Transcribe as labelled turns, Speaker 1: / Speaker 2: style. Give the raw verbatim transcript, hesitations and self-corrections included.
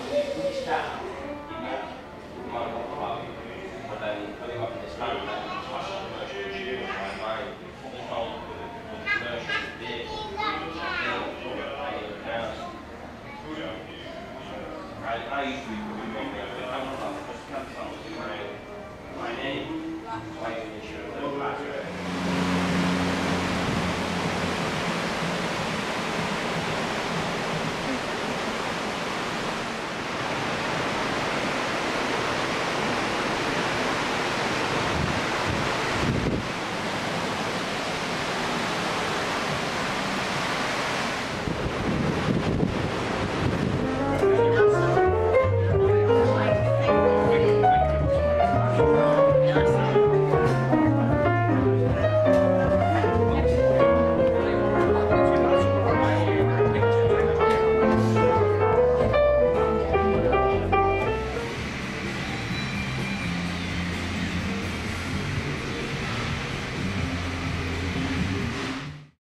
Speaker 1: when you start, you know, you might not club, but then when you got to this kind of level, it's like a commercial consumer, like mine, it's not a commercial vehicle, it's I, I used to be doing one thing, but I'm not just cancel my, my name, my insurance,